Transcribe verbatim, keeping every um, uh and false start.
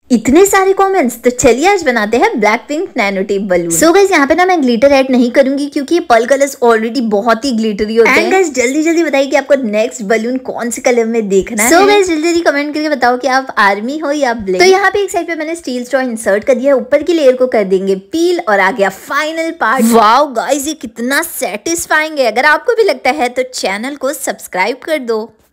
इतने सारे कमेंट्स, तो चलिए आज बनाते हैं black pink nano tape balloon. So guys यहाँ पे ना मैं ग्लिटर ऐड नहीं करूंगी क्योंकि ये पर्ल कलर्स ऑलरेडी बहुत ही ग्लिटरी होते हैं। एंड गाइस जल्दी जल्दी बताइए कि आपको नेक्स्ट बलून कौन से कलर में देखना है। सो गाइस जल्दी जल्दी कमेंट करके बताओ कि आप आर्मी हो या ब्लैक। तो यहाँ पे एक साइड पे मैंने स्टील स्ट्रॉ इंसर्ट कर दिया है, ऊपर की लेयर को कर देंगे पील और आ गया फाइनल पार्ट। वाओ गाइस ये कितना सेटिस्फाइंग है। अगर आपको भी लगता है तो चैनल को सब्सक्राइब कर दो।